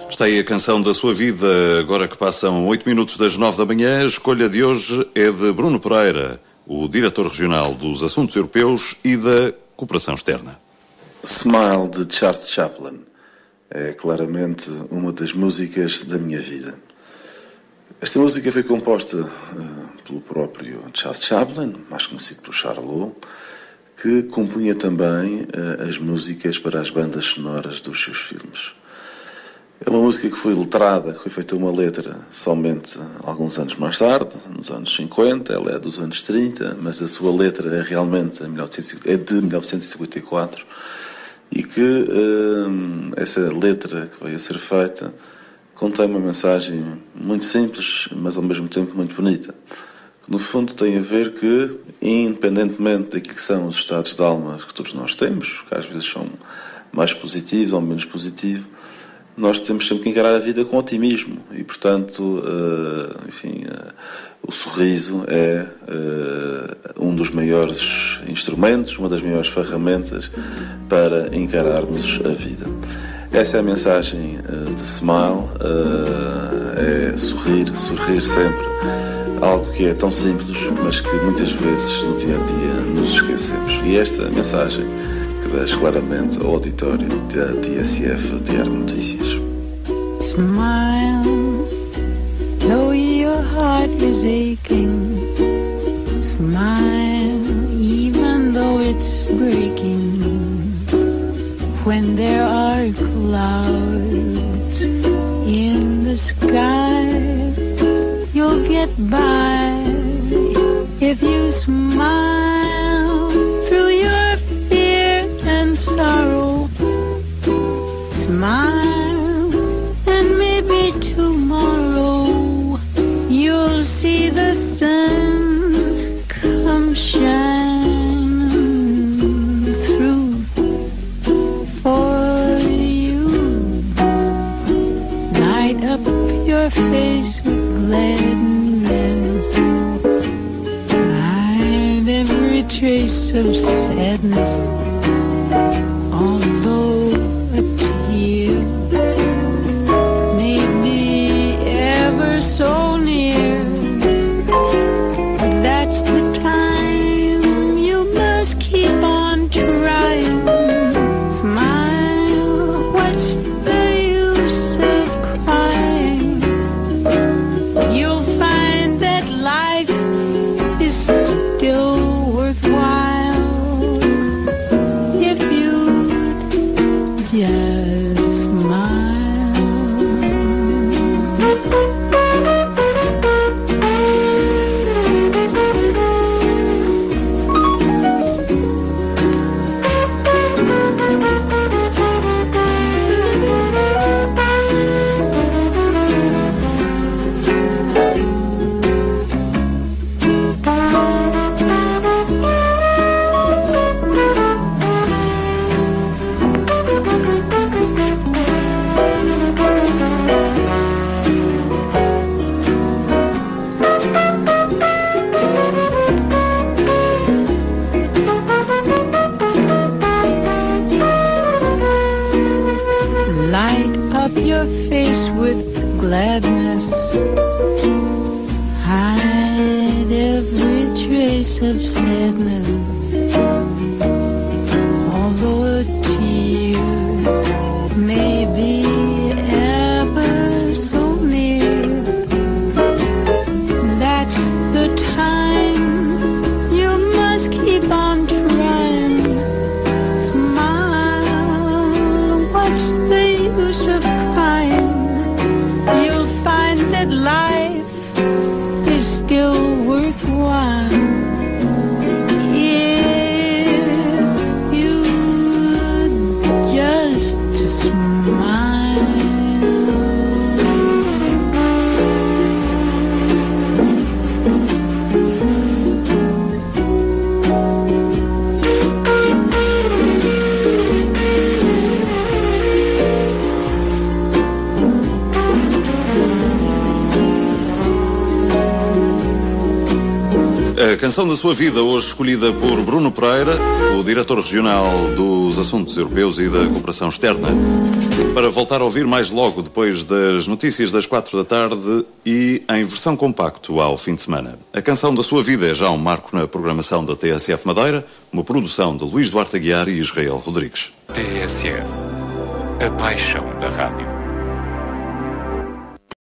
Está aí a canção da sua vida, agora que passam 8 minutos das 9 da manhã. A escolha de hoje é de Bruno Pereira, o diretor regional dos Assuntos Europeus e da Cooperação Externa. Smile, de Charles Chaplin, é claramente uma das músicas da minha vida. Esta música foi composta pelo próprio Charles Chaplin, mais conhecido por Charlot, que compunha também as músicas para as bandas sonoras dos seus filmes. É uma música que foi letrada, que foi feita uma letra somente alguns anos mais tarde, nos anos 50, ela é dos anos 30, mas a sua letra é realmente de 1954, e que essa letra que veio a ser feita contém uma mensagem muito simples, mas ao mesmo tempo muito bonita. Que no fundo tem a ver que, independentemente daquilo que são os estados de alma que todos nós temos, que às vezes são mais positivos ou menos positivos, nós temos sempre que encarar a vida com otimismo e, portanto, o sorriso é um dos maiores instrumentos, uma das maiores ferramentas para encararmos a vida. Essa é a mensagem de Smile, é sorrir sempre, algo que é tão simples, mas que muitas vezes no dia a dia nos esquecemos. E esta mensagem que deixa claramente ao auditório da TSF Diário de Notícias. Smile, though your heart is aching. Smile, even though it's breaking. When there are clouds in the sky, you'll get by if you smile through your fear and sorrow. Smile, and maybe tomorrow you'll see the sun come shining through for you. Light up your face with gladness, hide every trace of sadness, although a tear may be ever so near. That's the time you must keep on trying. Smile, what's the use of crying? You'll find that life is still worthwhile if you just smile. Light up your face with gladness, hide every trace of sadness, although a tear may be ever so near. That's the time you must keep on trying. Smile, what's the use of crying? You'll find that life is still worthwhile if you just A canção da sua vida, hoje escolhida por Bruno Pereira, o diretor regional dos Assuntos Europeus e da Cooperação Externa, para voltar a ouvir mais logo depois das notícias das 4 da tarde e em versão compacto ao fim de semana. A canção da sua vida é já um marco na programação da TSF Madeira, uma produção de Luís Duarte Aguiar e Israel Rodrigues. TSF, a paixão da rádio.